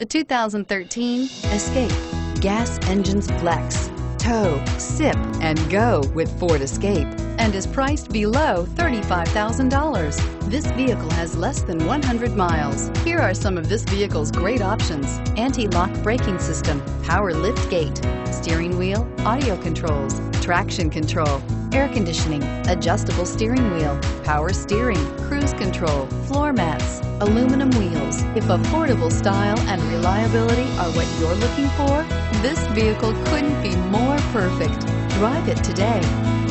The 2013 Escape. Gas engines flex, tow, sip, and go with Ford Escape, and is priced below $35,000. This vehicle has less than 100 miles. Here are some of this vehicle's great options: anti-lock braking system, power lift gate, steering wheel audio controls, traction control, air conditioning, adjustable steering wheel, power steering, cruise control, floor mats, aluminum wheels. If affordable style and reliability are what you're looking for, this vehicle couldn't be more perfect. Drive it today.